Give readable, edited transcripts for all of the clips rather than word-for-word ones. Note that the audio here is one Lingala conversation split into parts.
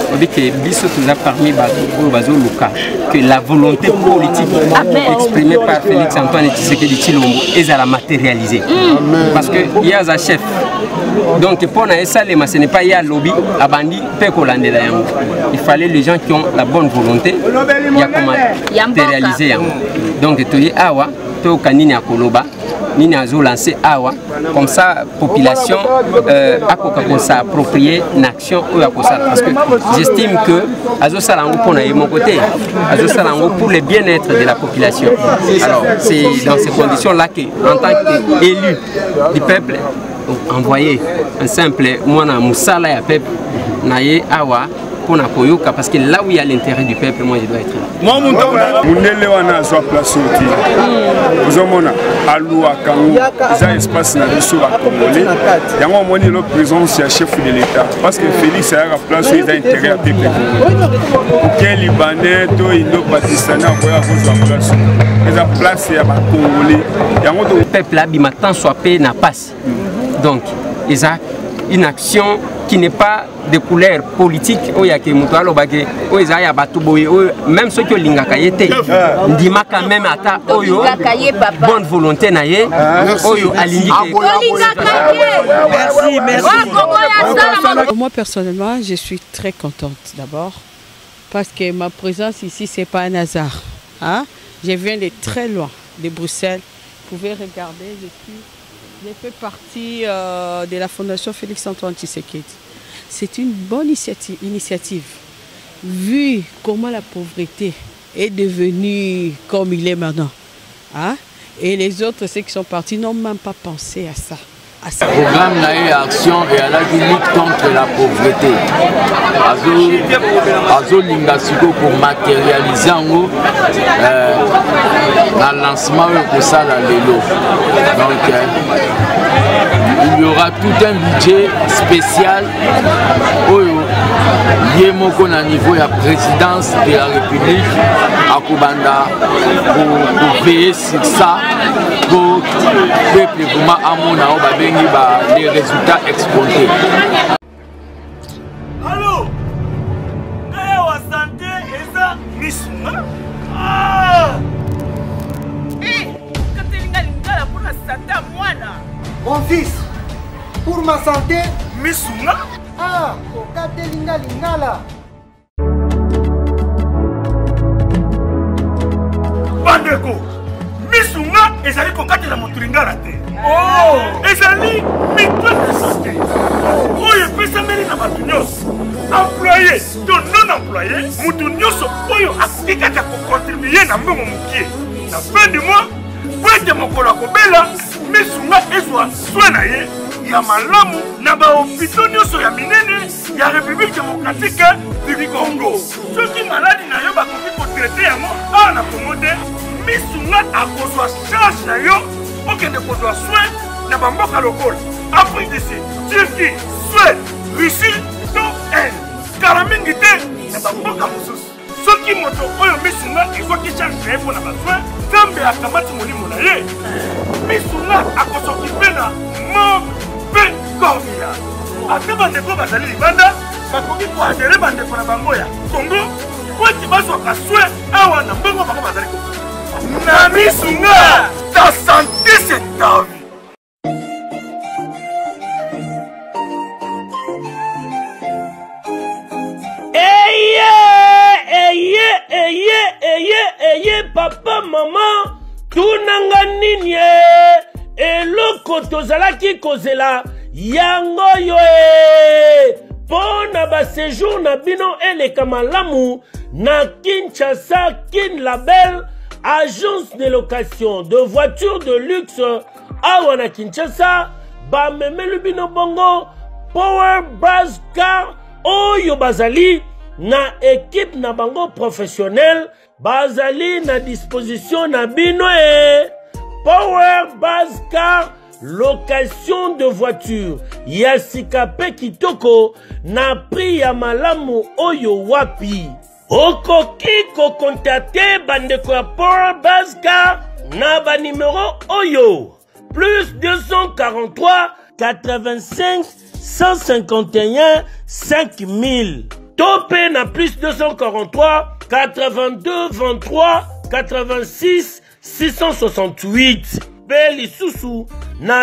on dit que Bisso nous a parmi Bazo Luka que la volonté politique exprimée par Félix Antoine Tshisekedi Tshilombo est à la matérialiser. Parce que il y a un chef. Donc pour ça, ce n'est pas il y a lobby à bandi il fallait les gens qui ont la bonne volonté il y a comment matérialiser. Donc tu es awa, tu kanini akoloba. Nini azo lancé awa comme ça population a s'approprier une action parce que j'estime que azo salango pour mon côté azo salango pour le bien-être de la population. Alors c'est dans ces conditions là que en tant qu'élu du peuple envoyer un simple mwana musala ya peuple naye awa parce que là où il y a l'intérêt du peuple, moi je dois être là. Moi, mon place vous avez espace dans le sol congolais. Il y a une présence chef de l'État. Parce que Félix a la place où il a intérêt à peuple. Aucun Libanais, Indo-Pakistanais, il a place à Congolais. Le peuple là, il m'attend soit payé n'a pas. Donc, il y a une action qui n'est pas de couleur politique, même ceux qui ont l'ingakayete, ndima quand même ata oyo bonne volonté naye oyo alingi. Moi personnellement, je suis très contente d'abord parce que ma présence ici c'est pas un hasard. Hein? Je viens de très loin, de Bruxelles. Vous pouvez regarder, j'ai fait partie de la Fondation Félix Antoine Tshisekedi. C'est une bonne initiative, vu comment la pauvreté est devenue comme il est maintenant. Hein? Et les autres, ceux qui sont partis, n'ont même pas pensé à ça. Le programme n'a action et à la lutte contre la pauvreté. Azo Lingasiko pour matérialiser le lancement de ça dans l'élo. Donc il y aura tout un budget spécial lié au niveau de la présidence de la République à Koubanda pour veiller sur ça pour le peuple vraiment à mon les résultats exposés. Allô? Wa santé eza misuma? Ah! Katelinga pour la santé mwana. Mon fils, pour ma santé, misuma? Ah, katelinga lingala. Bandeko, misuma ezali kokatela motulinga te. Oh, ezali mito de santé. Oyo pesameli na bato nyonso. Employé to non employé, mutu nyonso oyo akikaka kocontribuer na mbongo mokie. Na fin du mois, bwete mokolo akobela, misunga ezwa soin na ye ya malamu na bahopito nyonso ya minene ya République démocratique du Congo. Soki maladi na yo bakoki kotraite yango awa na Congo te, misunga akozwa charge na yo okende kozwa soin na bamboka lokola Afrique du Sud, Turquie, Suède, Russie, to kala mingi te na bamboka mosusu. Soki moto oyo misunga ezwaki charge na ye mpo na basoin, Nzambe akamati molimo na ye, misunga akosokipe na mabe kovia. Ate bandeko bazali libanda bakoki koadere bandeko na bango ya Congo po ete bazwaka soin awa na mbongo bango bazali kokoka. Na misunga, ta santé c'est ta vie. Papa, maman, tunanga nini eloko tozalaki kozela yango yo pona ba séjour na bino eleka malamu na Kinshasa Kin Label, agence de location de voitures de luxe awa na Kinshasa, ba memelu bino bongo Power Buzz Car oyo bazali na équipe na bango professionnel bazali na disposition na bino Power Buzz Car location de voiture ya sikape kitoko na prix ya malamu oyo wapi okoki ko contacter bandeko ya Power Buzz Car na ba numéro oyo plus 243 85 151 5000 Topé na plus 243 82 23 86 668. Beli Soussou na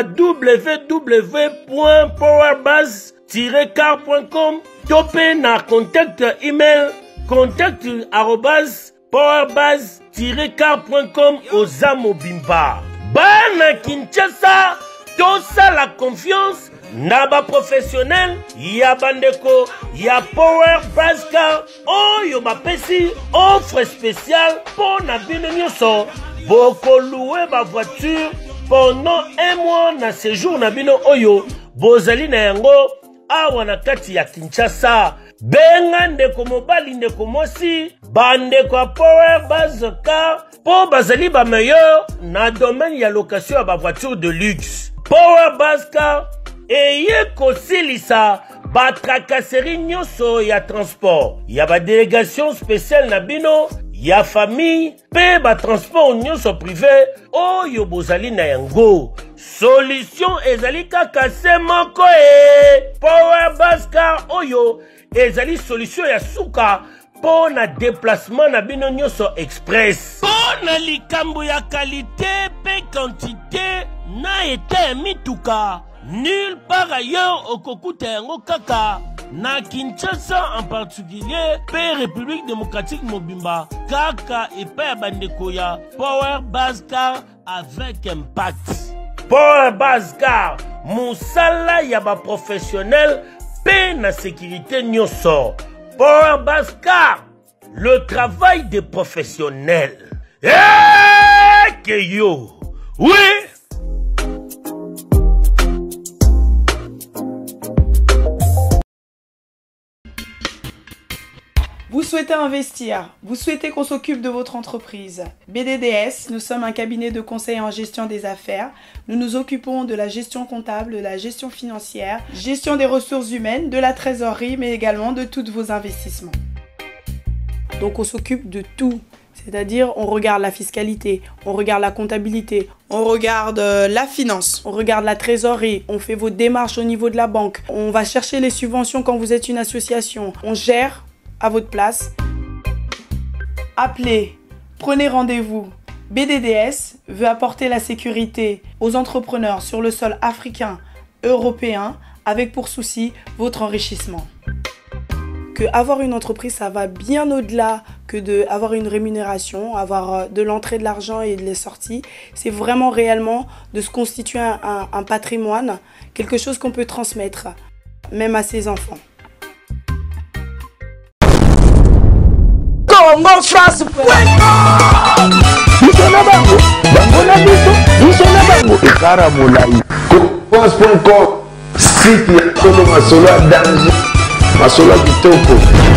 www.powerbase-car.com. Topé na contact email contact@powerbase-car.com Ozamobimba. Bana Kinshasa, tout ça la confiance. Naba professionnel, ya bandeko, ya Power Base Car, yo bapesi, offre spéciale pour na bino nyoso. Boko louer ba voiture pendant un mois na séjour na bino oyo. Bozali na yango, awa na kati ya Kinshasa. Benga ndeko mobali ndeko mosi, bandeko a Power Base Car, po bazali ba meilleur na domaine ya location ya ba voiture de luxe. Power Base Car, eye kosilisa ba tracasserie nyoso ya transport. Ya ba délégation spéciale na bino, ya famille, pe ba transport nyoso privé, oyo bozali na yango. Solution ezali kaka se moko Power Base Car oyo ezali solution ya suka po na déplacement na bino nyoso express. Po na likambo ya qualité pe quantité na ete mituka. Nulle part ailleurs au Kokuta yango kaka. Na Kinshasa en particulier, pe République démocratique Mobimba, kaka et pe bandeko ya Power Base Car avec impact. Power Base Car, musala ya ba professionnel, pe na sécurité nyoso. Power Base Car, le travail des professionnels. Que yo, oui. Vous souhaitez investir, vous souhaitez qu'on s'occupe de votre entreprise. BDDS, nous sommes un cabinet de conseil en gestion des affaires. Nous nous occupons de la gestion comptable, de la gestion financière, gestion des ressources humaines, de la trésorerie, mais également de tous vos investissements. Donc on s'occupe de tout. C'est-à-dire, on regarde la fiscalité, on regarde la comptabilité, on regarde la finance, on regarde la trésorerie, on fait vos démarches au niveau de la banque, on va chercher les subventions quand vous êtes une association, on gère à votre place. Appelez, prenez rendez-vous. BDDS veut apporter la sécurité aux entrepreneurs sur le sol africain, européen, avec pour souci votre enrichissement. Que avoir une entreprise, ça va bien au-delà que d'avoir une rémunération, avoir de l'entrée de l'argent et de les sorties. C'est vraiment réellement de se constituer un patrimoine, quelque chose qu'on peut transmettre, même à ses enfants. Congo France site ya solo masolo ya danger masolo ya kitoko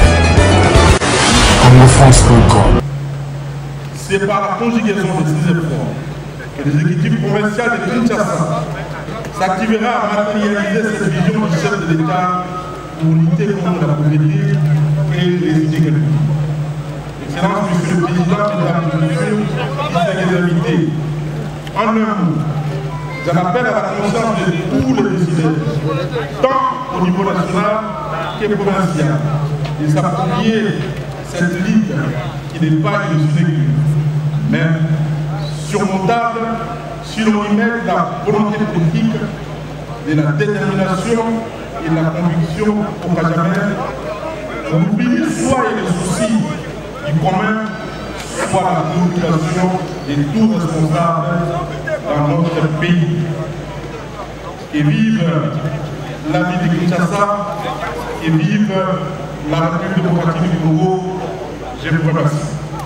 CongoFrance.com. C'est par la conjugaison de ces efforts que l'exécutif provincial de Kinshasa s'activera à matérialiser cette vision du chef de l'État pour lutter contre la pauvreté et les inégalités. Excellence, Monsieur le Président, Mesdames et Messieurs, distingués invités, en un mot, j'en appelle à la conscience de tous les décideurs, tant au niveau national que provincial, de s'approprier cette ligne qui n'est pas une sinecure, mais surmontable si l'on y met la volonté politique, de la détermination et de la conviction pour qu'à jamais on oublie soit les soucis du commun, soit la préoccupation de tous responsables dans notre pays. Et vive la vie de Kinshasa, et vive la République démocratique du Congo. Je vous remercie.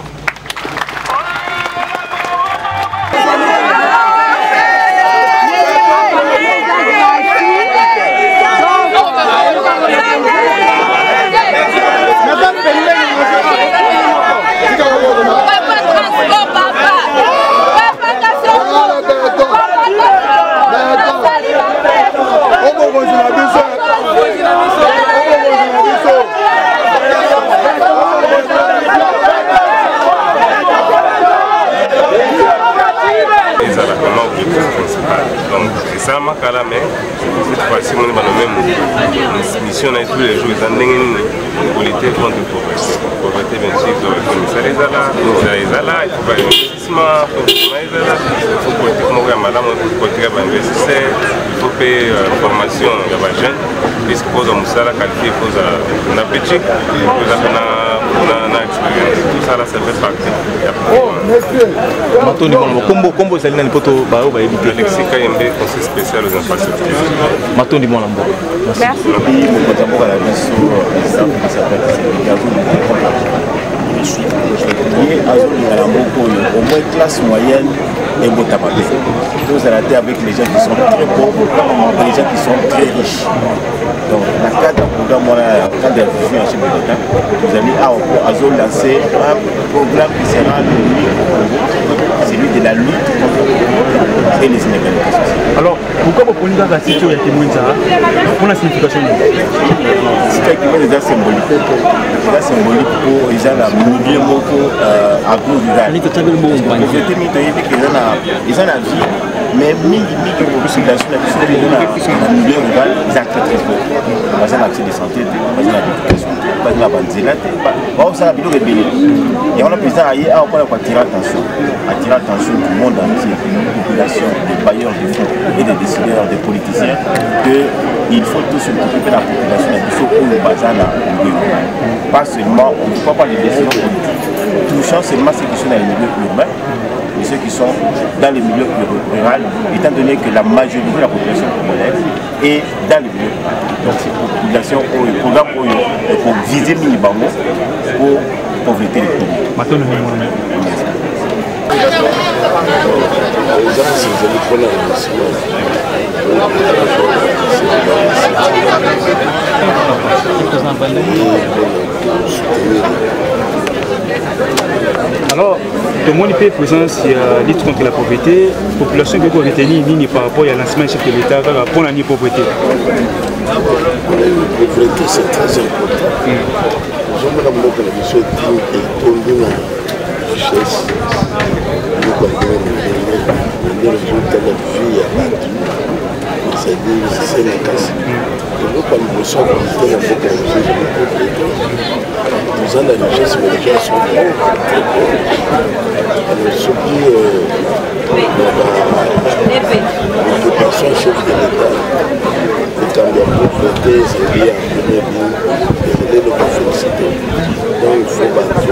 Donc c'est ça ma mais cette fois-ci on est dans la même mission tous les jours dans lutter contre la pauvreté. La pauvreté, bien sûr, il faut commissaire les là, il faut faire investissement, il faut politiquement madame, il faut investisseur, il faut payer formation de la jeune, puisque pour la qualifier, il faut la petite, il faut la expérience. Tout ça là, ça fait partie. Combo c'est l'un des poteaux bah éviter. Alexis Kayembe, conseil spécial aux infrastructures. Maton du monde. Merci. Je suis lié à au moins classe moyenne et Botababé. Tous à la terre avec les gens qui sont très pauvres et les gens qui sont très riches. Donc, dans le cadre d'un programme, cadre de vision à chef de l'État, nous allons lancer un programme qui sera celui de la lutte contre la pauvreté et les inégalités sociales. Alors, pourquoi vous prenez la situation de Témoins pour la signification? C'est déjà symbolique. C'est symbolique pour les gens milieu agro-rural. Ils ont la vie, mais la population dans le milieu rural, ils ont très peu. Par exemple, l'accès de santé, par exemple, l'éducation, par exemple, la banzélate. Ça a bien rébellé. Et on a président ailleurs, on va attirer l'attention du monde entier, des populations, des bailleurs de fonds et des décideurs, des politiciens, qu'il faut tous s'occuper de la population, il faut pour le bazar là. Pas seulement, on ne voit pas les décisions politiques, touchant seulement ceux qui sont dans les milieux urbains, mais ceux qui sont dans les milieux ruraux, étant donné que la majorité de la population congolaise est dans les milieux ruraux. Donc c'est une population, un programme pour viser minimum pour pauvreté économique. Alors, tout le monde peut présence à lutte contre la pauvreté. La population qui peut retenir ligne par rapport à lancement chef de l'État pour la pauvreté. La pauvreté, c'est très important. Je me rappelle que la mission est tombée dans la richesse. Nous avons le résultat de la vie à battre. C'est la casse. Nous avons le besoin de la richesse. Nous avons la richesse, mais les gens sont pauvres. Alors, ceux qui l'occupation chef de l'État, et quand il y a pauvreté, c'est lié à la première ligne, et le féliciter. Donc, il faut battre,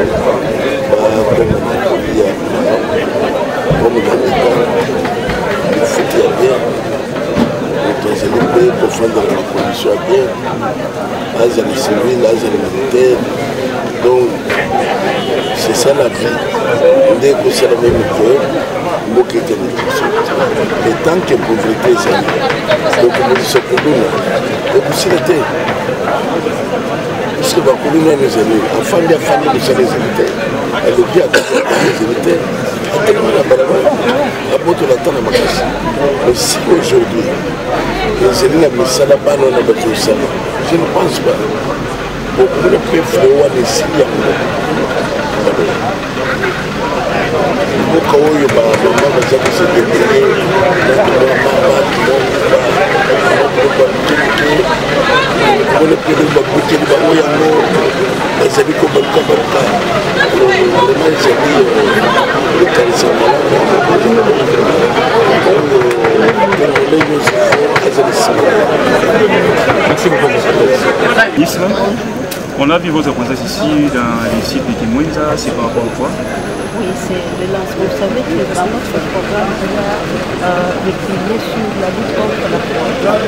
comme dans l'État, il faut qu'il y ait bien. Les pays profonds dans la condition bien, là il y a les civils, là il y a les militaires, donc c'est ça la vie. Dès que c'est la même chose, il faut qu'il y ait des personnes. Et tant que la pauvreté est ça, donc on se peut nous, et puis s'il était, puisque va courir dans les années, enfant de la famille de ces militaires, elle est bien à les militaires. Mais si aujourd'hui, les élèves la mise à la balle, on a besoin de ça, je ne pense pas. Beaucoup de peuvent voir les signes. Beaucoup de gens se Merci beaucoup. On a vu votre présence ici dans les sites de Témoins, c'est par rapport à quoi? Oui, c'est le lancement. Vous savez que dans notre programme, il y a des piliers sur la lutte contre la pauvreté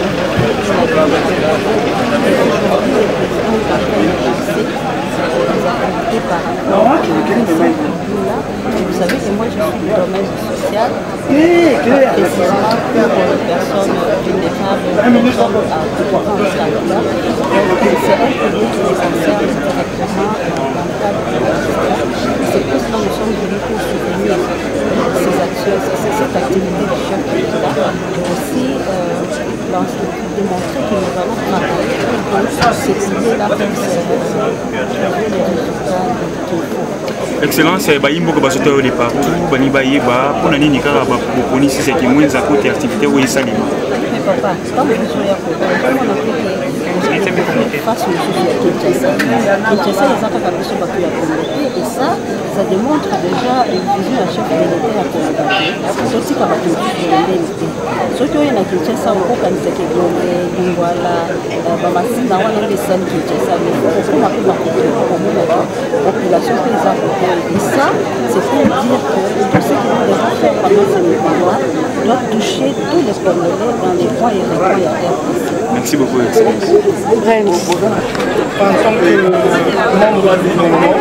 par rapport à vous savez que moi je suis du domaine social, précisément pour les personnes vulnérables, les personnes à différents handicap. Donc c'est un pilier qui les concerne directement dans le cadre de la société. C'est pour cela que nous sommes venus pour soutenir ces actions, cette activité de chef de l'État, mais aussi démontrer que nous allons travailler pour ces piliers-là pour les résultats qu'il faut. Excellence, Baïmbo Basoto de partout, Bani Baïba, pour l'année Nicara, pour si c'est qui moins à côté activité où il s'allie. Mais papa, c'est pas mon besoin à côté. face aux choses de Kinshasa. Kinshasa, ils ont capacité de communauté et ça démontre déjà une vision à chef de l'État à communauté. C'est aussi comme la communauté. Ce qui est à Kinshasa, on peut penser que Lingwala, Bamasina, on a des scènes Kinshasa, mais il faut qu'on appelle la population paysanne. Et ça, c'est pour dire que tout ce que nous devons faire pendant ce mouvement doit toucher tous les Congolais dans les coins et recoins et RDC. Merci beaucoup, Excellence. En tant que membre du gouvernement,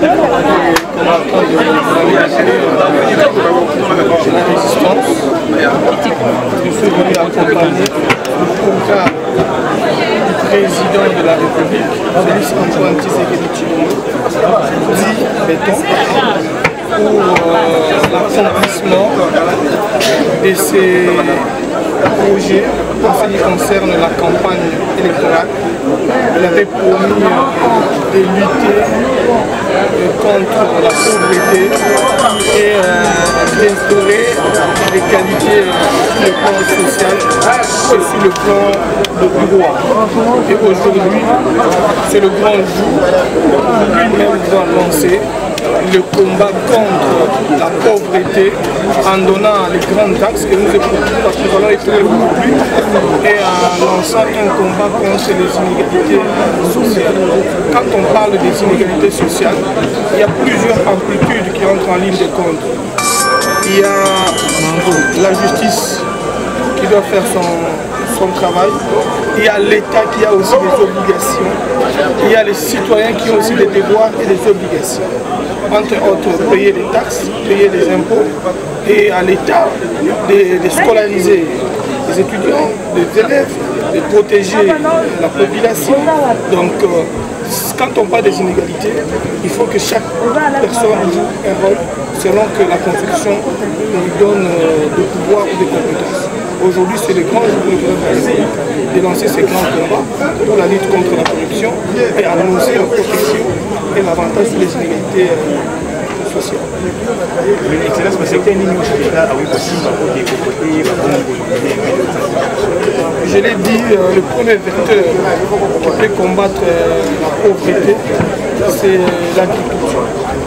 de la résistance, je suis venu accompagner le programme du président de la République, Félix Antoine Tshisekedi Tshilombo, dit béton, pour l'accomplissement de ces projets en ce qui concerne la campagne électorale. Il avait promis de lutter contre la pauvreté et d'instaurer l'égalité sur le plan social et sur le plan de droit. Et aujourd'hui, c'est le grand jour où lui-même va lancer le combat contre la pauvreté en donnant les grandes taxes que nous écoutons parce que nous allons écouter beaucoup plus et en lançant un combat contre les inégalités sociales. Quand on parle des inégalités sociales, il y a plusieurs amplitudes qui entrent en ligne de compte. Il y a la justice qui doit faire son travail, il y a l'État qui a aussi des obligations, il y a les citoyens qui ont aussi des devoirs et des obligations. Entre autres, payer des taxes, payer des impôts, et à l'État de scolariser les étudiants, les élèves, de protéger la population. Donc, quand on parle des inégalités, il faut que chaque personne joue un rôle selon que la Constitution lui donne de pouvoir ou des compétences. Aujourd'hui, c'est le grand jour de lancer ces grands combats pour la lutte contre la corruption et annoncer la protection et l'avantage sur les inégalités sociales. Excellence, mais c'est une ligne je l'ai dit, le premier vecteur qui peut combattre la pauvreté, c'est l'agriculture.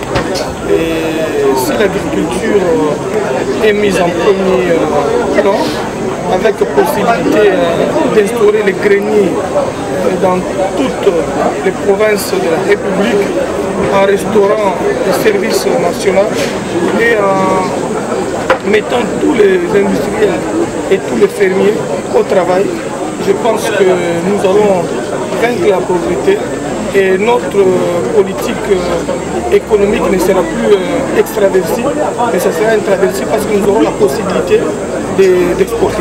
Et si l'agriculture est mise en premier plan, avec possibilité d'instaurer les greniers dans toutes les provinces de la République, en restaurant les services nationaux et en mettant tous les industriels et tous les fermiers au travail, je pense que nous allons vaincre la pauvreté et notre politique économique ne sera plus extraversive, mais ça sera intraversive parce que nous aurons la possibilité d'exporter.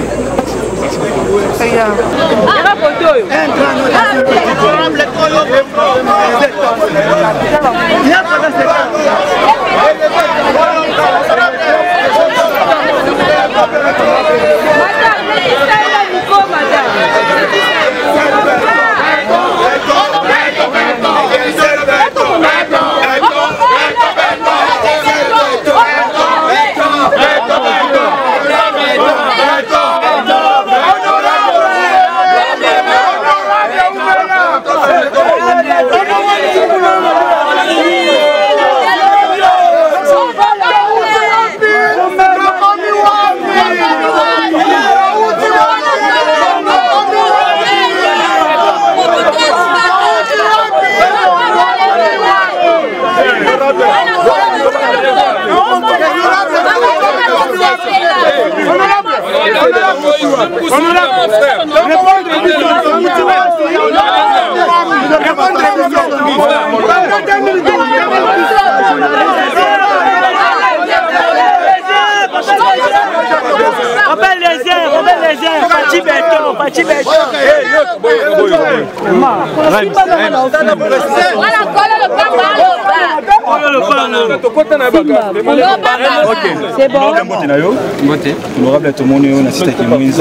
C'est bon. Honorable tout le monde, on assiste à Moïse.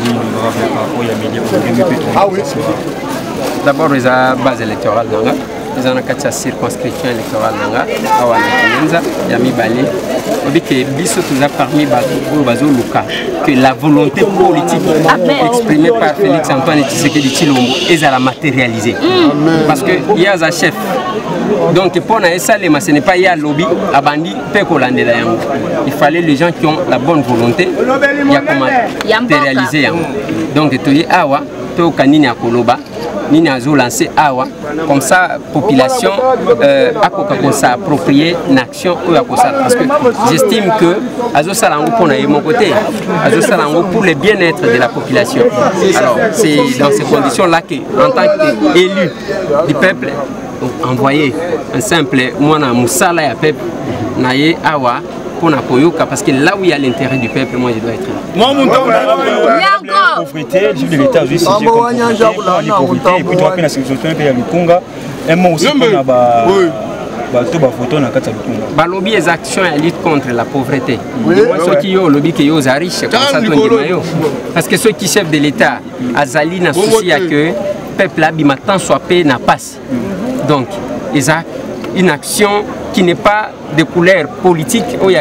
D'abord, les bases électorales. eza na kati ya circonscription électorale nanga awa na Kinenza ya mibale obi que biso toza parmi bato bazoluka que la volonté politique exprimée par Félix Antoine Tshisekedi Tshilombo ezala matérialisée parce que yaza chef donc pour na esalema ce n'est pas ya lobby abandi pe kolandela yango il fallait les gens qui ont la bonne volonté ya matérialiser yango donc toyi awa to kanini akoloba nini azo lancé awa comme ça population a s'approprier une action parce que j'estime que azo salango pour mon côté azo salango pour le bien-être de la population. Alors c'est dans ces conditions là que en tant qu'élu du peuple envoyer un simple mwana musala ya peuple naye awa pour na koyoka parce que là où il y a l'intérêt du peuple, moi je dois être là. Moi mon temps la pauvreté, le chef de l'État aussi c'est la pauvreté et puis tu rappelles la situation pays à Lukunga et moi aussi on a bato ba photo na kati ya Lukunga. Ba lobby les actions à lutte contre la pauvreté. Moi ceux qui yo lobby que yo za riche comme ça tout mayo parce que ceux qui chef de l'État azali na souci à que peuple là bimatan soit payé na passe. Donc ils a une action qui n'est pas de couleur politique,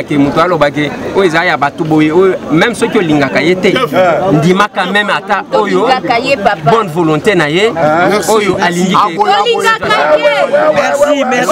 même ceux qui ont l'ingakayete, ndima quand même ata oyo bonne volonté naye, oyo alingi. Merci, merci.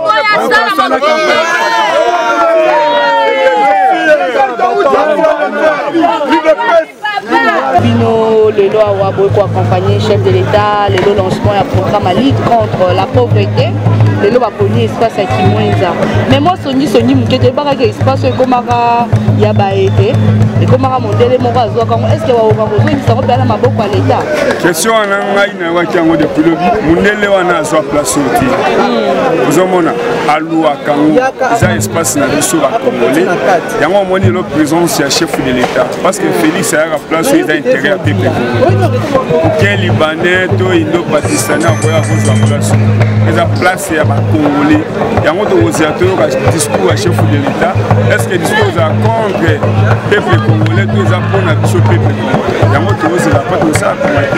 Bino le loi a beaucoup accompagné chef de l'État, le lancement et programme à lutte contre la pauvreté. Le loi a connu espace à Kimwenza. Mais moi, Sony Moukete, il y a espace Komara Yabaete, et Komara Mondele Mora Zoa. Est-ce qu'il y a un peu à l'État? Question en anglais, depuis le Mundele wana a place aussi. Vous avez à Louakango, il y a espace na biso ba Congolais. Il y a un le présence du chef de l'État. Parce que Félix a la place où il a intérêt à peuple. Aucun Libanais, tout Indo-Pakistanais, on a besoin place. Il y a place à Congolais. Il y a un discours à chef de l'État. Est-ce que le discours est contre le peuple congolais, tout est pour la peuple congolais? Il y a un la part de ça.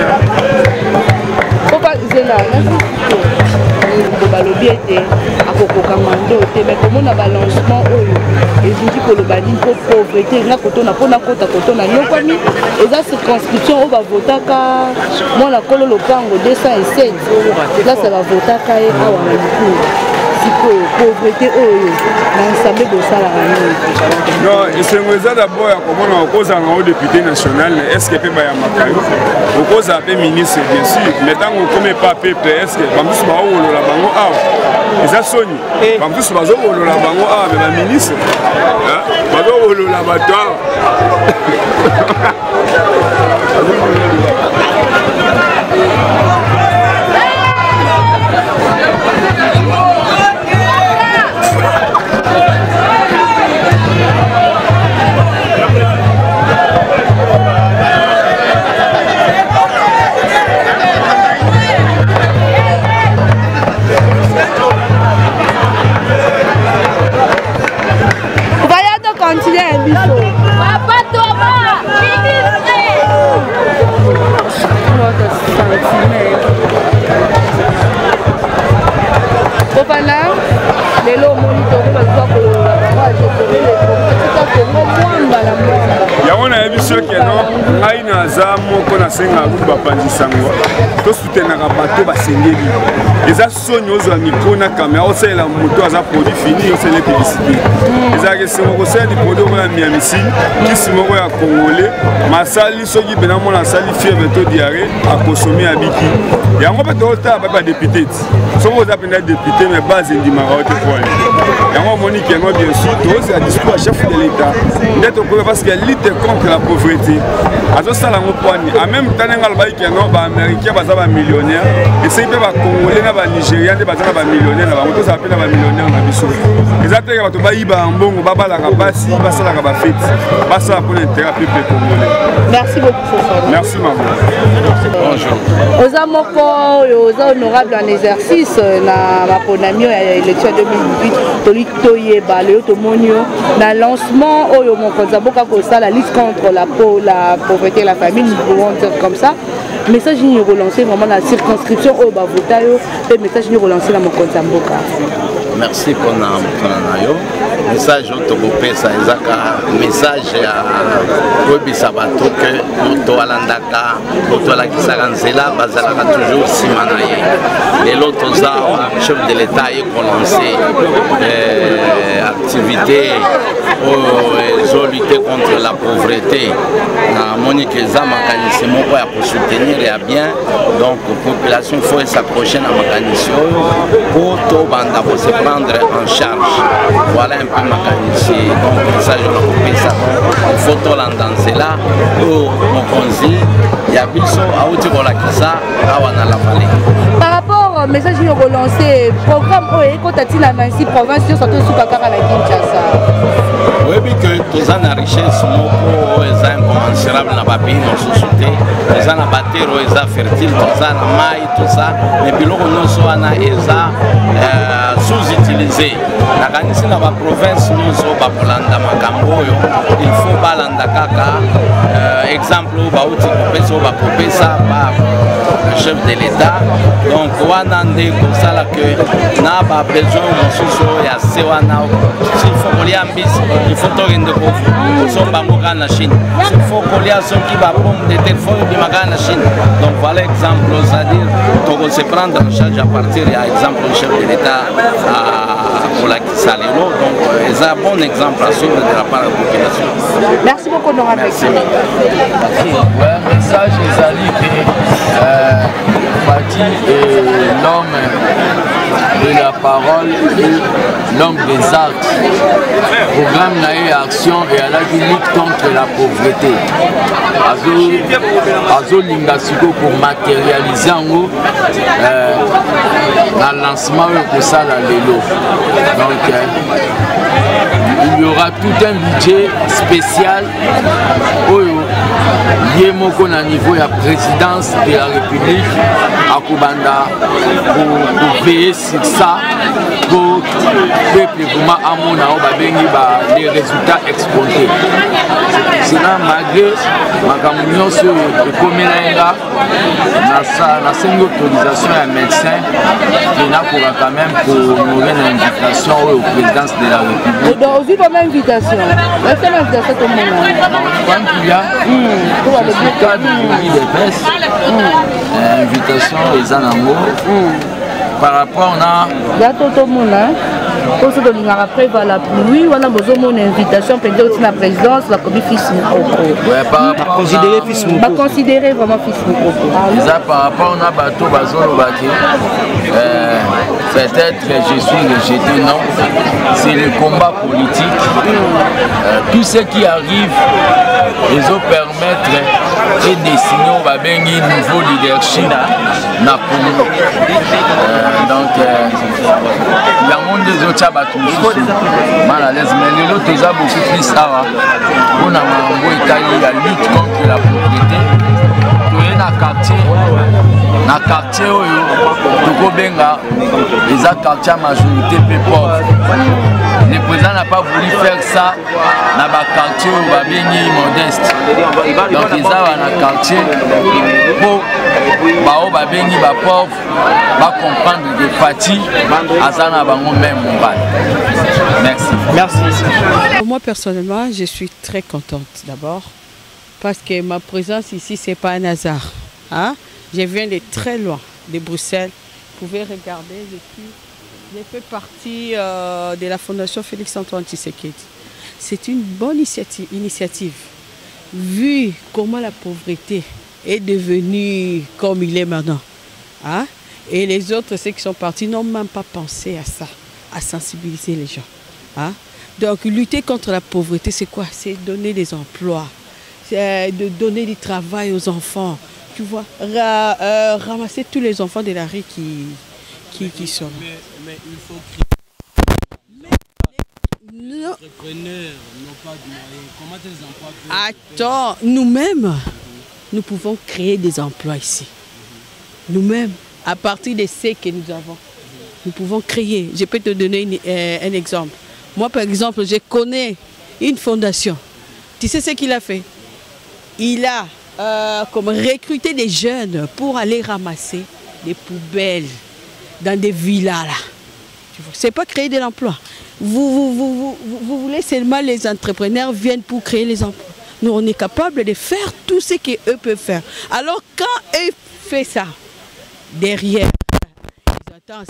balobi ete akokoka mando te mais komona balancement oyo ezuki koloba nini mpo pauvreté nga kotona mpona kota kotona nyokwami eza circonscription oyo bavotaka mwana kolo lopango 207 place bavotaka ye awa na likulu sikoyo pauvreté oyo na nsambe bosalaka nini? Non, esengo eza d'abord ya komona okozala ngo député national est-ce que mpe bayambaka yo okozala mpe ministre bien sûr mais ntango okome pa pepe est-ce que bamisusu baowolola bango awa eza soni bamisusu bazowolola bango awa me baministre bazowolola bato awa continuer un biso. Papa Thomas, Popana, les lots monitorisés yango nayebi soki eno ngai naza moko nasenga kutu bapanzisango tosutenaka bato basengeli eza soni ozwa mikro na kamera osalela moto aza produit fini osele publicité ezalaka esengo kosala liproduit moko ya miamisine kisi moko ya congolais masali soki pena mona asali fièvre to diarrhée akosome ya biki yango mpe totala bape badepute ti soki oza mpena député mais base endimaka ote poale yango omoniki yango bien sûr tozela discours ya chef de l'état nde tokoka parce que lutte contre la pauvreté azosala yango poani en même temps ndenge alobaki yango baaméricain baza bamillionnaire esei mpe bacongolais na banigérien nde baza na bamillionnaire na bango tozala mpe na bamillionnaire na biso eza teke bato bayiba ya mbongo babalaka basi basalaka bafeti basala mpona intérêt peuple congolais. Merci beaucoup. Merci maman. Bonjour. Oza moko oza honorable en exercice na maponami ya élection 2018 tolitoyeba leo tomoni na lancement oyo mokonzi aboka kosala la lutte contre la pauvreté et la famine, nous pouvons dire comme ça. message ni relancer vraiment la circonscription au bavota yo et message ni relancer la mokonza mboka. Merci pour nayo message otokopesa ezaka message ya koyebisa bato ke moto alandaka moto alakisaka nzela bazalaka toujours nsima na ye. Lelo toza chef de l'état ye kolance activité ezolutte contre la pauvreté namoni ke eza makanisi moko ya kosoutenir ya bien, donc population faut s'approcher na makanisi oyo po tobanda kose prendre en charge. Voilà un peu makanisi, donc message na kopesa il faut tolanda nzela oyo mokonzi ya biso auti kolakisa awa na la vallée. Par rapport au message ni relancé programme oyo ekotatina na ici province yo soto suka kaka na Kinshasa. Oui, que tous en richesse, moko eza incommensurable na bapi mosusu te, eza na batero eza fertile, tous en mai, tout ça, mais biloko nyonso wana eza sous-utilisé. Nakanisi na ba province nyonso bakolanda makambo oyo, il faut balanda kaka exemple bauti kopesa oyo bakopesa ba chef de l'État, donc wana nde kosala ke na ba besoin mosusu ya se wana s'il faut kolia mbisi il faut tokende kosomba ngo kana na Chine, s'il faut kolia soki ba pomme de terre faut bimaka na Chine. Donc voilà exemple, c'est-à-dire toko se prendre en charge à partir ya exemple du chef de l'État pour la Kisalelo, donc c'est un bon exemple à suivre de la part de la population. Merci beaucoup Nora. Merci. Ouais, message ezali que Fati est l'homme de la parole et l'homme des actes. Programme naïe action et à la lutte contre la pauvreté. Azo Lingasiko pour matérialiser en haut le lancement de ça la Lelo. Donc il y aura tout un budget spécial lié au niveau de la présidence de la République à Koubanda pour veiller sur ça, pour le peuple vraiment les résultats exportés. Cela malgré ma communion sur le Comélaïga, la seule autorisation à un médecin qui n'a pour quand même pour honorer l'invitation aux présidences de la République. Donc, vous avez une invitation. Est-ce que l'invitation tout le monde? Quand il y a le cadre de presse, invitation les anamos, par rapport à tout le monde. Pour ce que nous avons après, voilà, oui, voilà, nous avons une invitation pour la présidence, la commission fils Mokoko. Considérer vraiment fils Mokoko. Par rapport à bateau, peut-être je suis rejeté, non. C'est le combat politique. Tout ce qui arrive, ils ont permettre et dessiner au Babengi nouveau leadership na Congo. Donc, il y a un monde des autres mal à l'aise, mais les autres ont beaucoup plus ça. On a un Italie, la lutte contre la pauvreté. Dans le quartier, les quartiers majorité peu pauvres. Le président n'a pas voulu faire ça dans le quartier modeste. Donc ils ont un quartier pour les pauvres comprendre que Fati a même Merci. Merci. Moi personnellement, je suis très contente d'abord parce que ma présence ici, ce n'est pas un hasard. Hein? Je viens de très loin, de Bruxelles. Vous pouvez regarder, j'ai fait partie de la Fondation Félix-Antoine Tshisekedi. C'est une bonne initiative. Vu comment la pauvreté est devenue comme il est maintenant. Hein? Et les autres, ceux qui sont partis, n'ont même pas pensé à ça, à sensibiliser les gens. Hein? Donc lutter contre la pauvreté, c'est quoi? C'est donner des emplois, c'est de donner du travail aux enfants. Tu vois, ramasser tous les enfants de la rue qui sont là. Mais il faut créer. Les entrepreneurs n'ont pas de moyens. Comment les emplois? Attends, nous-mêmes, nous pouvons créer des emplois ici. Nous-mêmes, à partir de ce que nous avons, nous pouvons créer. Je peux te donner un exemple. Moi, par exemple, je connais une fondation. Tu sais ce qu'il a fait? Il a comme recruter des jeunes pour aller ramasser des poubelles dans des villas là. C'est pas créer de l'emploi. Vous voulez seulement les entrepreneurs viennent pour créer les emplois. Nous, on est capable de faire tout ce qu'eux peuvent faire. Alors, quand eux font ça, derrière, ils attendent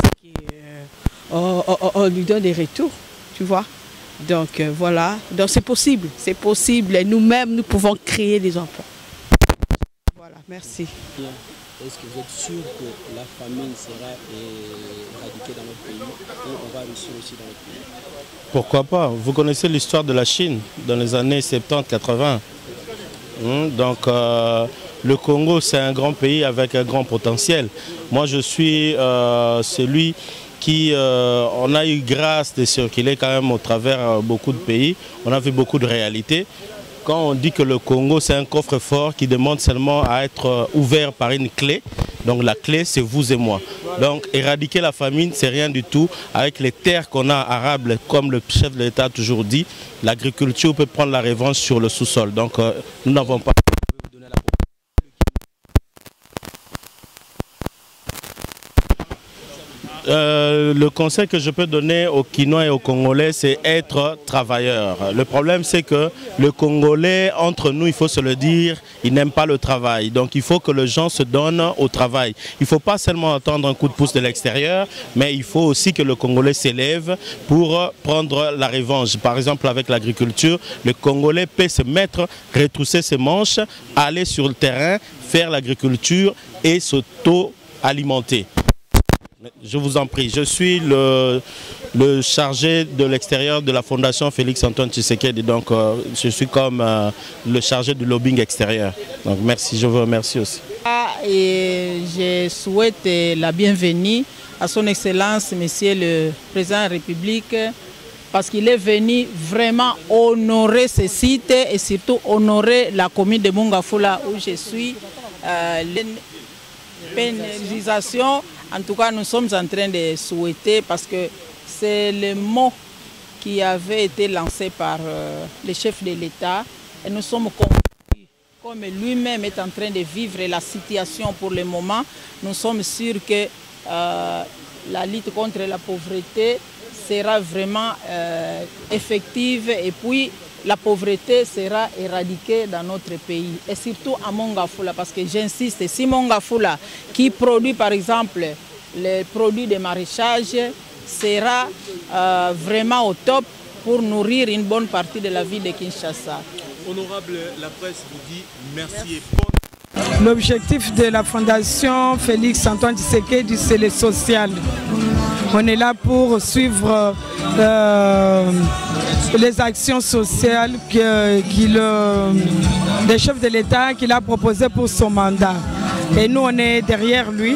on lui donne des retours, tu vois. Donc, voilà. Donc, c'est possible. C'est possible. Nous-mêmes, nous pouvons créer des emplois. Voilà, merci. Est-ce que vous êtes sûr que la famine sera éradiquée dans notre pays et on va réussir aussi dans notre pays? Pourquoi pas? Vous connaissez l'histoire de la Chine dans les années 70-80. Donc le Congo, c'est un grand pays avec un grand potentiel. Moi, je suis celui qui, on a eu grâce de circuler quand même au travers beaucoup de pays. On a vu beaucoup de réalités. Quand on dit que le Congo, c'est un coffre-fort qui demande seulement à être ouvert par une clé, donc la clé, c'est vous et moi. Donc éradiquer la famine, c'est rien du tout. Avec les terres qu'on a arables, comme le chef de l'État a toujours dit, l'agriculture peut prendre la revanche sur le sous-sol. Donc nous n'avons pas... Le conseil que je peux donner aux Kinois et aux Congolais, c'est être travailleurs. Le problème, c'est que le Congolais, entre nous, il faut se le dire, il n'aime pas le travail. Donc il faut que les gens se donnent au travail. Il ne faut pas seulement attendre un coup de pouce de l'extérieur, mais il faut aussi que le Congolais s'élève pour prendre la revanche. Par exemple, avec l'agriculture, le Congolais peut se mettre, retrousser ses manches, aller sur le terrain, faire l'agriculture et s'auto-alimenter. Je vous en prie, je suis le chargé de l'extérieur de la Fondation Félix Antoine Tshisekedi, donc je suis comme le chargé du lobbying extérieur. Donc merci, je vous remercie aussi. Et je souhaite la bienvenue à son Excellence, Monsieur le Président de la République, parce qu'il est venu vraiment honorer ce site et surtout honorer la commune de Mongafula où je suis. Pénalisation, en tout cas nous sommes en train de souhaiter parce que c'est le mot qui avait été lancé par le chef de l'État et nous sommes convaincus, comme lui-même est en train de vivre la situation pour le moment, nous sommes sûrs que la lutte contre la pauvreté sera vraiment effective et puis la pauvreté sera éradiquée dans notre pays et surtout à Mongafula parce que j'insiste, si Mongafula qui produit par exemple les produits de maraîchage sera vraiment au top pour nourrir une bonne partie de la ville de Kinshasa. Honorable, la presse vous dit merci et bonne. L'objectif de la Fondation Félix Antoine Tshisekedi, c'est le social. On est là pour suivre les actions sociales des chefs de l'État qu'il a proposées pour son mandat. Et nous, on est derrière lui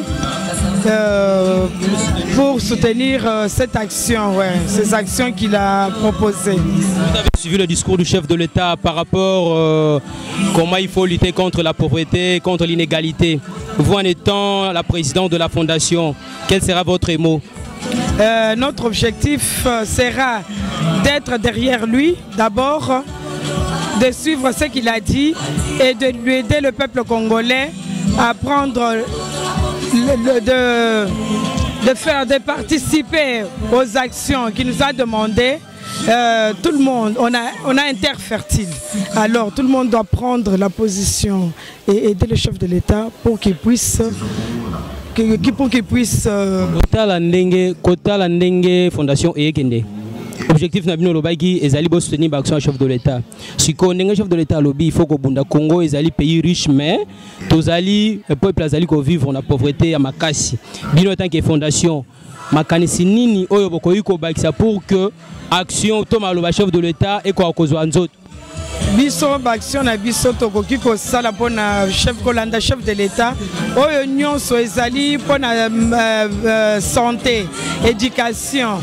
pour soutenir cette action, ces actions qu'il a proposées. Vous avez suivi le discours du chef de l'État par rapport à comment il faut lutter contre la pauvreté, contre l'inégalité. Vous en étant la présidente de la Fondation, quel sera votre mot? Notre objectif sera d'être derrière lui, d'abord, de suivre ce qu'il a dit et de lui aider le peuple congolais à prendre, de participer aux actions qu'il nous a demandées. Tout le monde, on a un terre fertile. Alors tout le monde doit prendre la position et aider le chef de l'État pour qu'il puisse... Kota la ndenge fondation eyekende. Objectif na bino lobaki ezali bo soutenir l'action chef de l'État. Si ko ndenge chef de l'État lobi il faut que bunda Congo ezali pays riche mais tozali peuple azali ko vivre na pauvreté ya makasi. Bino tant que fondation makanisi nini oyo bokoyi ko bakisa pour que action to maloba chef de l'État et ko akozwa nzoto. Biso action na biso tokoki kosala pona chef kolanda chef de l'État oyo nyonso ezali pona santé, éducation,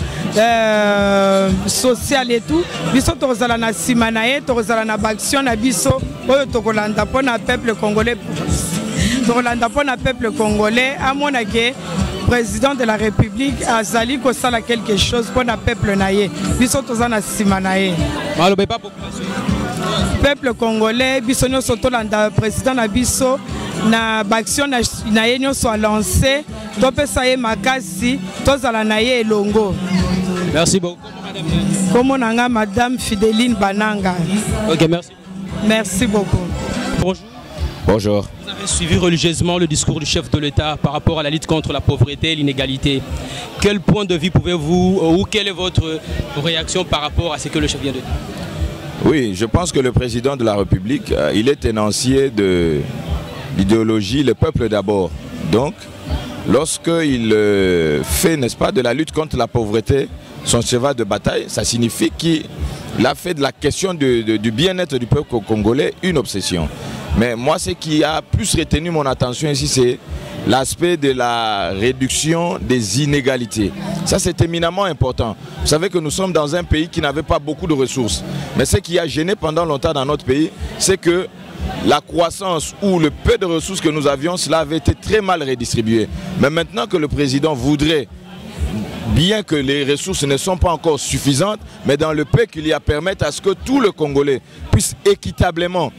sociale et tout. Biso tokozala na sima na ye tokozala na action na biso oyo tokolanda pona peuple congolais. Tokolanda pona peuple congolais amona ke président de la République azali kosala quelque chose pour le peuple naïe. Biso tozana sima naïe. Peuple congolais, biso nyonso tolanda président na biso na action na ye nyonso a lancé topesa ye makasi tozala na ye elongo. Merci beaucoup. Comment nanga Madame Fidéline Bananga. Ok, merci. Merci beaucoup. Bonjour. Bonjour. Vous avez suivi religieusement le discours du chef de l'État par rapport à la lutte contre la pauvreté et l'inégalité. Quel point de vue pouvez-vous, ou quelle est votre réaction par rapport à ce que le chef vient de dire? Oui, je pense que le président de la République, il est tenancier de l'idéologie le peuple d'abord. Donc, lorsqu'il fait, n'est-ce pas, de la lutte contre la pauvreté son cheval de bataille, ça signifie qu'il a fait de la question du bien-être du peuple congolais une obsession. Mais moi, ce qui a plus retenu mon attention ici, c'est l'aspect de la réduction des inégalités. Ça, c'est éminemment important. Vous savez que nous sommes dans un pays qui n'avait pas beaucoup de ressources. Mais ce qui a gêné pendant longtemps dans notre pays, c'est que la croissance ou le peu de ressources que nous avions, cela avait été très mal redistribué. Mais maintenant que le président voudrait, bien que les ressources ne sont pas encore suffisantes, mais dans le peu qu'il y a, permettre à ce que tout le Congolais puisse équitablement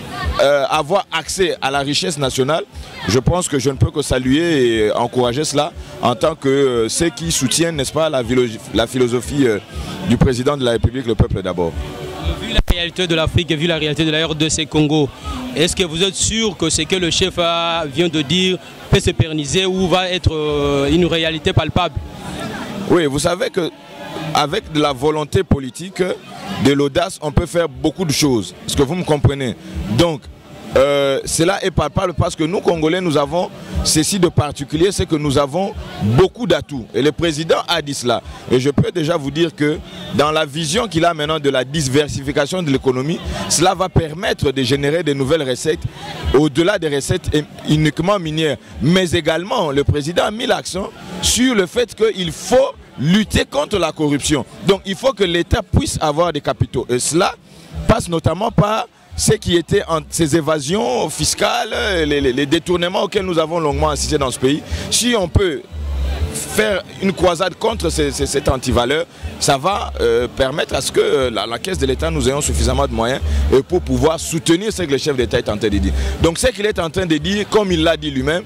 avoir accès à la richesse nationale, je pense que je ne peux que saluer et encourager cela en tant que ceux qui soutiennent, n'est-ce pas, la philosophie du président de la République, le peuple d'abord. Vu la réalité de l'Afrique et vu la réalité de la RDC Congo, est-ce que vous êtes sûr que ce que le chef vient de dire peut se pérenniser ou va être une réalité palpable? Oui, vous savez qu'avec de la volonté politique, de l'audace, on peut faire beaucoup de choses. Est-ce que vous me comprenez? Donc, cela est palpable parce que nous, Congolais, nous avons ceci de particulier, c'est que nous avons beaucoup d'atouts. Et le président a dit cela. Et je peux déjà vous dire que dans la vision qu'il a maintenant de la diversification de l'économie, cela va permettre de générer de nouvelles recettes, au-delà des recettes uniquement minières. Mais également, le président a mis l'accent sur le fait qu'il faut lutter contre la corruption. Donc il faut que l'État puisse avoir des capitaux. Et cela passe notamment par ce qui était ces évasions fiscales, les détournements auxquels nous avons longuement assisté dans ce pays. Si on peut faire une croisade contre cette antivaleur, ça va permettre à ce que la caisse de l'État nous ayons suffisamment de moyens pour pouvoir soutenir ce que le chef d'État est en train de dire. Donc ce qu'il est en train de dire, comme il l'a dit lui-même,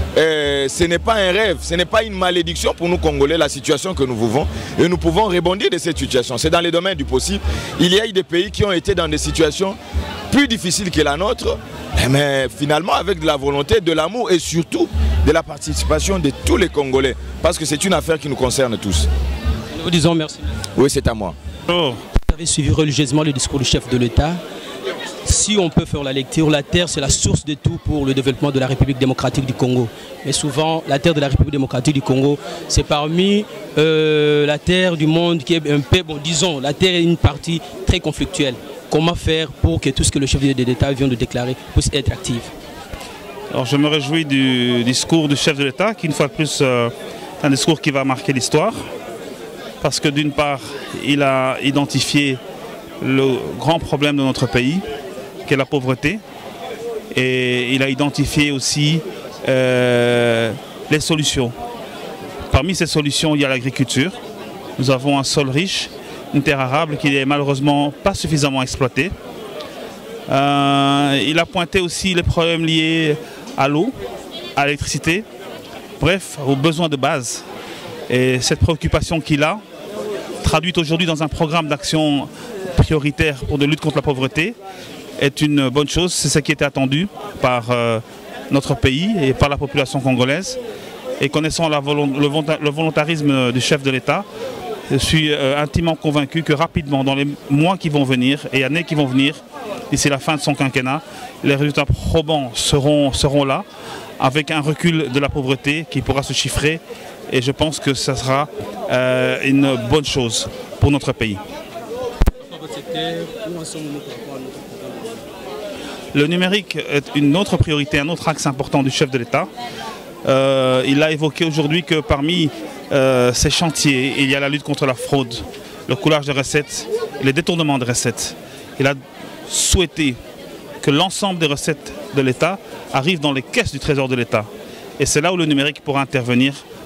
ce n'est pas un rêve, ce n'est pas une malédiction pour nous Congolais, la situation que nous vivons, et nous pouvons rebondir de cette situation. C'est dans les domaines du possible. Il y a eu des pays qui ont été dans des situations plus difficiles que la nôtre, mais finalement avec de la volonté, de l'amour et surtout de la participation de tous les Congolais, parce que c'est une affaire qui nous concerne tous. Nous vous disons merci. Oui, c'est à moi. Vous avez suivi religieusement le discours du chef de l'État. Si on peut faire la lecture, la terre c'est la source de tout pour le développement de la République démocratique du Congo. Mais souvent, la terre de la République démocratique du Congo, c'est parmi la terre du monde qui est un peu, bon, disons, la terre est une partie très conflictuelle. Comment faire pour que tout ce que le chef de l'État vient de déclarer puisse être actif? Alors je me réjouis du discours du chef de l'État, qui une fois de plus est un discours qui va marquer l'histoire. Parce que d'une part, il a identifié le grand problème de notre pays, qui est la pauvreté. Et il a identifié aussi les solutions. Parmi ces solutions, il y a l'agriculture. Nous avons un sol riche, une terre arable qui n'est malheureusement pas suffisamment exploitée. Il a pointé aussi les problèmes liés à l'eau, à l'électricité, bref, aux besoins de base. Et cette préoccupation qu'il a, traduite aujourd'hui dans un programme d'action prioritaire pour de lutte contre la pauvreté, est une bonne chose. C'est ce qui était attendu par notre pays et par la population congolaise. Et connaissant le volontarisme du chef de l'État, je suis intimement convaincu que rapidement, dans les mois qui vont venir et années qui vont venir, d'ici la fin de son quinquennat, les résultats probants seront là, avec un recul de la pauvreté qui pourra se chiffrer. Et je pense que ça sera une bonne chose pour notre pays. Le numérique est une autre priorité, un autre axe important du chef de l'État. Il a évoqué aujourd'hui que parmi ces chantiers, il y a la lutte contre la fraude, le coulage de recettes, les détournements de recettes. Il a souhaité que l'ensemble des recettes de l'État arrivent dans les caisses du Trésor de l'État. Et c'est là où le numérique pourra intervenir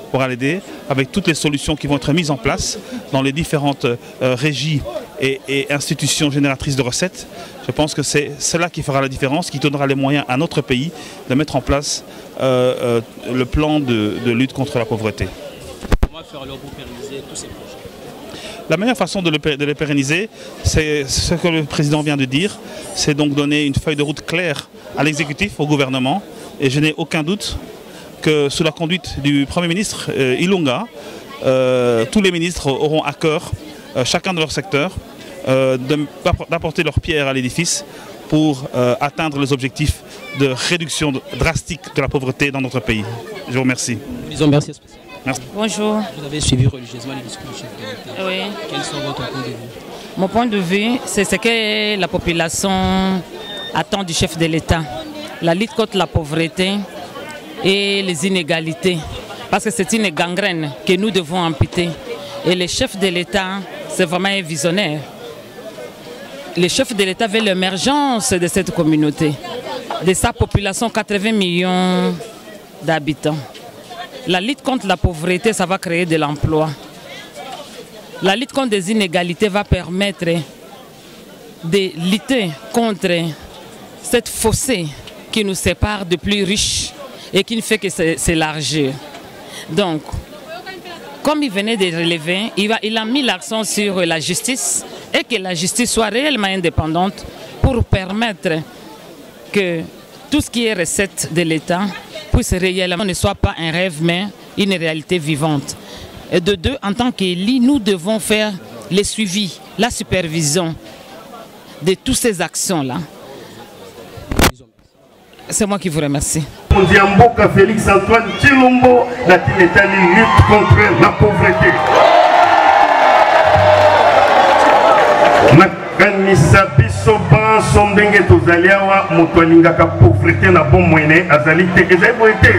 pourra l'aider avec toutes les solutions qui vont être mises en place dans les différentes régies et institutions génératrices de recettes. Je pense que c'est cela qui fera la différence, qui donnera les moyens à notre pays de mettre en place le plan de lutte contre la pauvreté. Comment faire alors pour pérenniser tous ces projets? La meilleure façon de les pérenniser, c'est ce que le président vient de dire, c'est donc donner une feuille de route claire à l'exécutif, au gouvernement, et je n'ai aucun doute que sous la conduite du Premier ministre Ilunga, tous les ministres auront à cœur, chacun de leur secteur, d'apporter leur pierre à l'édifice pour atteindre les objectifs de réduction drastique de la pauvreté dans notre pays. Je vous remercie. Merci. Merci. Bonjour. Vous avez suivi religieusement les discours du chef de l'État. Oui. Quels sont votre point de vue? Mon point de vue, c'est ce que la population attend du chef de l'État. La lutte contre la pauvreté et les inégalités. Parce que c'est une gangrène que nous devons amputer. Et le chef de l'État, c'est vraiment un visionnaire. Le chef de l'État veut l'émergence de cette communauté, de sa population, 80 millions d'habitants. La lutte contre la pauvreté, ça va créer de l'emploi. La lutte contre les inégalités va permettre de lutter contre cette fossé qui nous sépare de plus riches et qui ne fait que s'élargir. Donc, comme il venait de relever, il a mis l'accent sur la justice et que la justice soit réellement indépendante pour permettre que tout ce qui est recette de l'État puisse réellement ne soit pas un rêve mais une réalité vivante. Et de deux, en tant qu'élus, nous devons faire le suivi, la supervision de toutes ces actions-là. C'est moi qui vous remercie. Mboka Félix Antoine Tshilombo, la lutte contre la pauvreté. Nakanisa biso banso ndenge tozali awa moto alingaka pauvreté na bon moyen azali te ezali boye te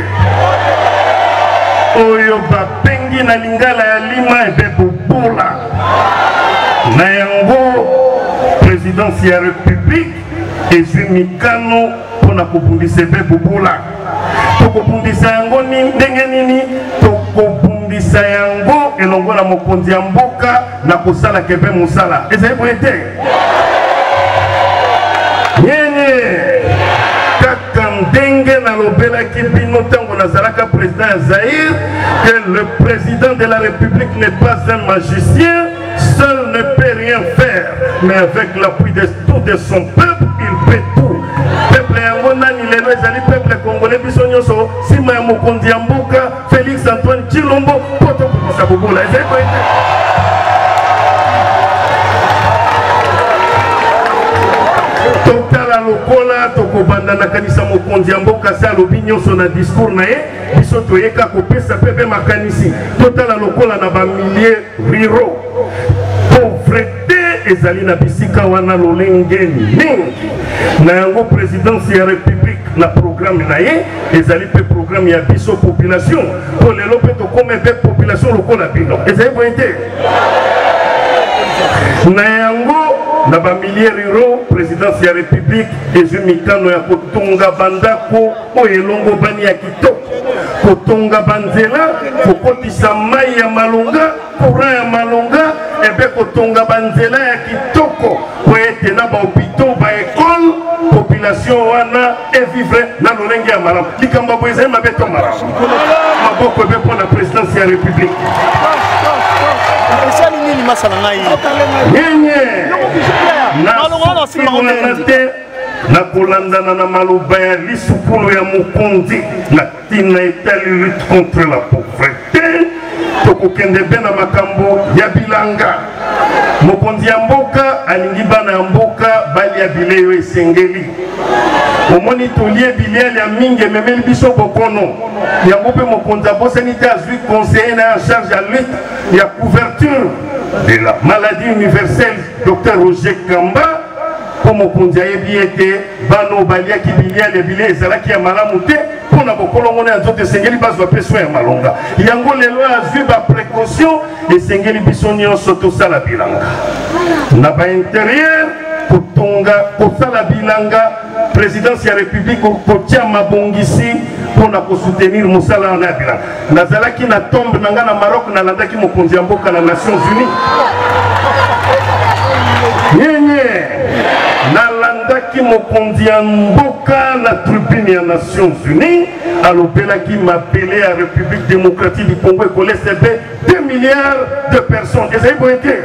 oyo bapengi na lingala ya lima ebe bubula na yango présidence ya république ezwi mikano mpona kobundisa ebe bubula tokobundisa yango ndenge nini tokobundisa yango elongo na mokonzi ya mboka na kosala kebe mosala ezali boye te nyenye kaka ndenge nalobelaki bino ntango nazalaka président ya Zaïre que le président de la République n'est pas un magicien, seul ne peut rien faire, mais avec l'appui de tout de son peuple il peut tout. Peuple yango nani lelo ezali peuple congolais biso nyonso sima ya mokonzi ya mboka Félix Antoine Tshilombo poto kobisa bobola ezali boye te totala lokola tokobanda na kanisa mokonzi ya mboka se alobi nyonso na discours na ye biso toyeka kopesa pepe makanisi totala lokola na bamilie riro pauvreté ezali na bisika wana lolenge mingi na yango présidence ya république na programme na ye ezali pe programme ya biso population po lelo pe tokoma pe population lokola bino ezali boye te na yango na bamilie riro présidence ya république ezwi mikano ya kotonga bandako oyo elongo bani ya kitoko kotonga banzela kokotisa mai ya malonga courant ya malonga ebe kotonga banzela ya kitoko po ete na bahopitau baekole population wana evivre na lolenge ya malamu likambo boye ezali mabe to malamu maboko ebe mpo na présidence ya république esali nini masala ngai nyenye nasiwana te na kolandana na maloba ya lisukulu ya mokonzi na ntina etali lutte contre la pauvreté tokokende mpe na makambo ya bilanga mokonzi ya mboka alingi bana ya mboka balia bilei oyo esengeli omoni tolie biliele ya mingi ememeli biso bokono yango mpe mokonzi abosani te azwi conseiller na ya charge ya lutte ya couverture de la maladie universelle Dr Roger Kamba po mokonzi ayebi ete bano baliaki biliele bilei ezalaki ya malamu te mpona bokolongo na ya nzoto esengeli bazwa mpe so ya malonga yango lelo azwi baprécaution esengeli biso nyonso tosala bilanga na baintérieur kotonga kosala bilanga présidence de la République kotia mabongisi pour soutenir Moussala en Abila. Nazalaki na tombe nanga na Maroc na landaki mokonzi ya mboka na Nations Unies. Nyenye na landaki mokonzi ya mboka na tribune ya Nations Unies. Alobelaki m'appelé à République démocratique du Congo et collège 2 milliards de personnes. Et ça y est été.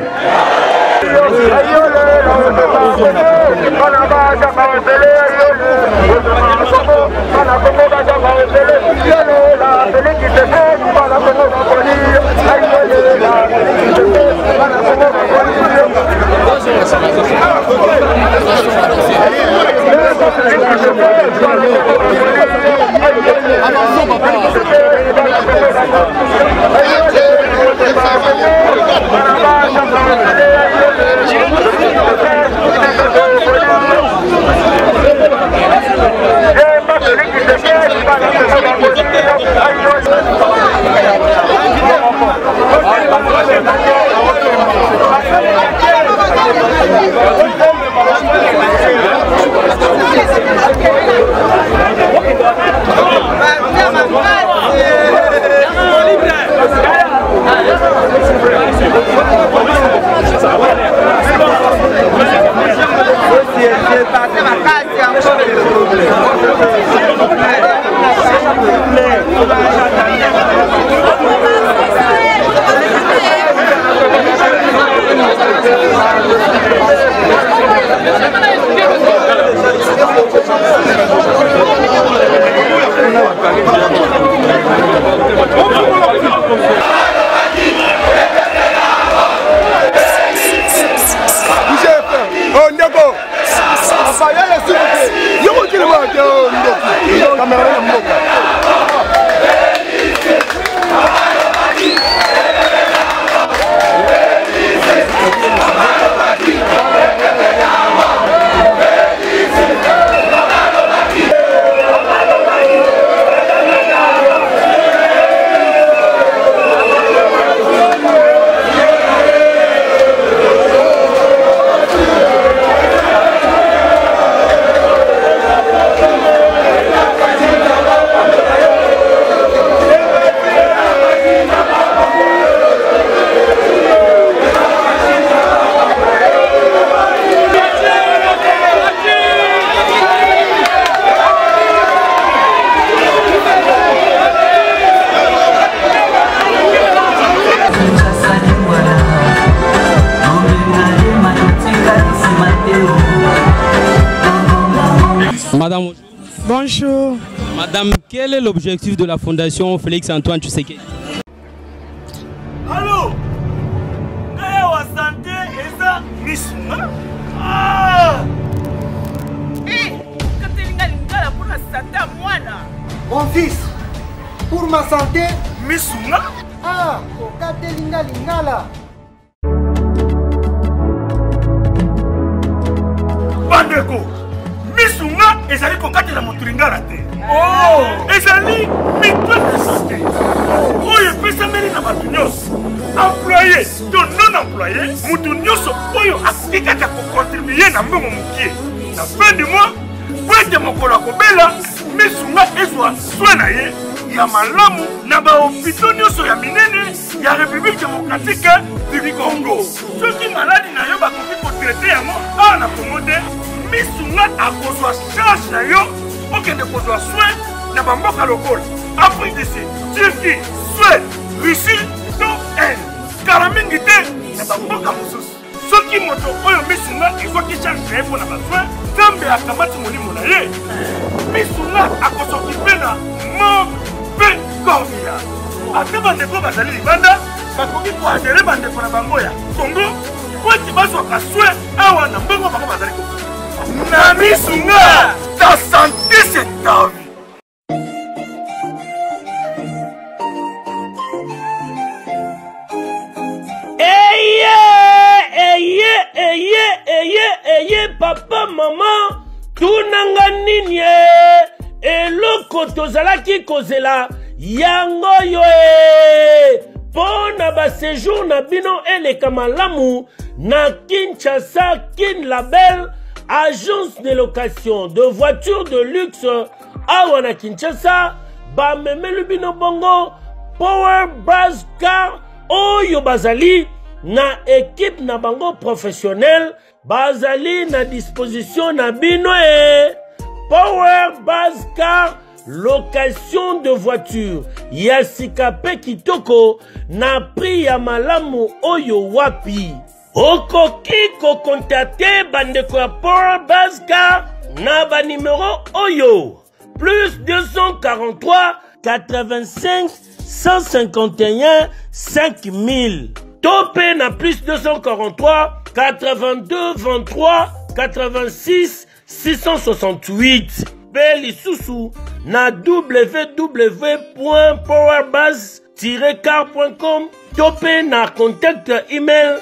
Madame, bonjour. Madame, quel est l'objectif de la Fondation Félix Antoine Tshisekedi? Allô? Wa santé eza misuma? Ah! Katelinga lingala pour la santé à mwana. Mon fils, pour ma santé, misuma? Ah, katelinga lingala. Bandeko, misunga ezali kokatela moto lingala te. Ezali mitwe de santé. Oyo epesameli na bato nyonso. Employé to non employé, moto nyonso oyo akoki kaka kocontribue na mbongo mokie. Na fin du mois, po ete mokolo akobela, misunga ezwa soin na ye ya malamu na bahopitau nyonso ya minene ya République démocratique du Congo. Soki maladi na yo bakoki kotraite yango awa na Congo te, misunga akozwa charge na yo okende kozwa soin na bamboka lokola Afrique du Sud, Turquie, Suède, Russie to Inde. Kala mingi te na bamboka mosusu. Soki moto oyo misunga ezwaki charge na ye mpo na basoin, Nzambe akamati molimo na ye, misunga akosokipe na mabe korbia. Ate bandeko bazali libanda bakoki koadere bandeko na bango ya Congo po ete bazwaka soin awa na mbongo bango bazali kokoka. Na misunga, ta santé c'est ta vie. Eye papa maman tunanga nini eloko tozalaki kozela yango yo pona ba séjour na bino eleka malamu na Kinshasa Kin Label agence de location de voitures de luxe awa na Kinshasa bamemeli bino bongo Power Buzz Car oyo bazali na équipe na bango professionnel bazali na disposition na bino Power Buzz Car location de voiture ya sikape kitoko na prix ya malamu oyo wapi okoki kokontate bandeko ya Power Buzz Car na ba numéro oyo plus 243 85 151 5000 topé na plus 243 82 23 86 668 Beli Soussou na www.powerbuzz-car.com topé na contact email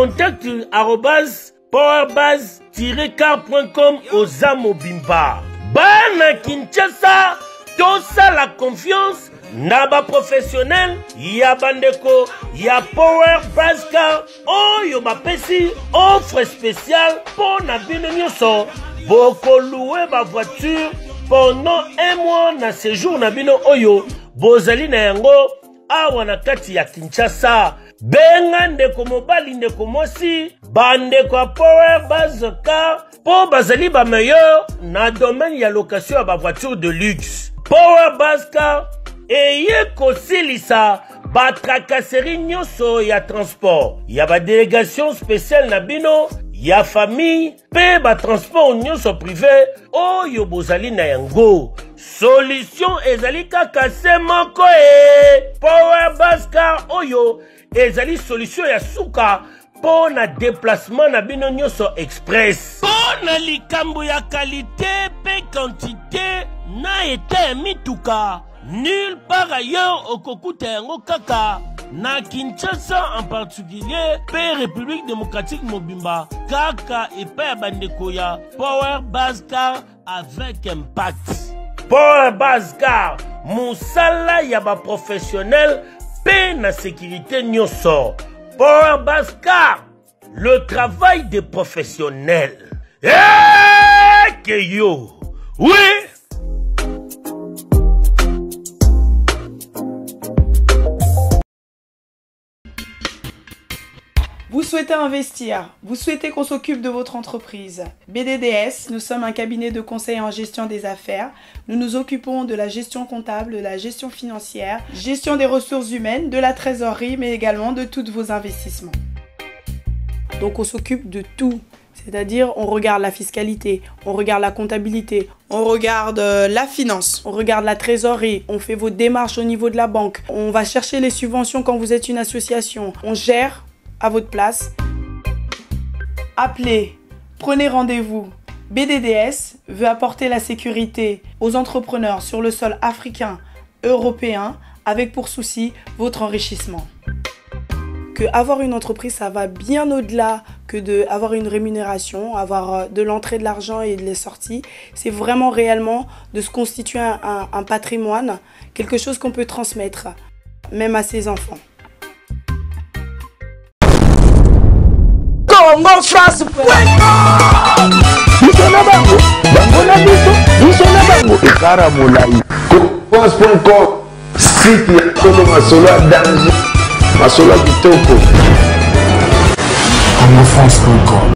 contact@powerbuzz-car.com Ozamo Bimba. Bana Kinshasa, tosa la confiance na ba professionnel ya bandeko ya Power Buzz Car oyo bapesi offre spéciale pour na bino nyonso boko louer ba voiture pendant un mois na séjour na bino oyo bozali na yango awa na kati ya Kinshasa. Benga ndeko mobali ndeko mosi bandeko ya Power Buzz Car po bazali ba meilleur na domaine ya location ya ba voiture de luxe. Power Buzz Car eye kosilisa ba tracasserie nyonso ya transport ya ba délégation spéciale na bino ya famille pe ba transport nyonso privé oyo bozali na yango. Solution ezali kaka se moko Power Buzz Car oyo ezali solution ya suka po na déplacement na bino nyonso express. Po na likambo ya qualité pe quantité na ete mituka nulle part ailleurs au kokuta yango kaka na Kinshasa en particulier pe République démocratique Mobimba kaka epa ya bandeko ya Power Buzz Car avec impact. Power Buzz Car musala ya ba professionnel pe na sécurité nyonso. Power Buzz Car le travail des professionnels. Que yo oui. Vous souhaitez investir, vous souhaitez qu'on s'occupe de votre entreprise. BDDS, nous sommes un cabinet de conseil en gestion des affaires. Nous nous occupons de la gestion comptable, de la gestion financière, gestion des ressources humaines, de la trésorerie, mais également de tous vos investissements. Donc on s'occupe de tout. C'est-à-dire, on regarde la fiscalité, on regarde la comptabilité, on regarde la finance, on regarde la trésorerie, on fait vos démarches au niveau de la banque, on va chercher les subventions quand vous êtes une association, on gère à votre place. Appelez, prenez rendez-vous. BDDS veut apporter la sécurité aux entrepreneurs sur le sol africain, européen, avec pour souci votre enrichissement. Que avoir une entreprise, ça va bien au-delà que d'avoir une rémunération, avoir de l'entrée de l'argent et de la sortie. C'est vraiment réellement de se constituer un patrimoine, quelque chose qu'on peut transmettre, même à ses enfants. Congo France site ya kolo masolo ya danger masolo ya kitoko. Congo France.com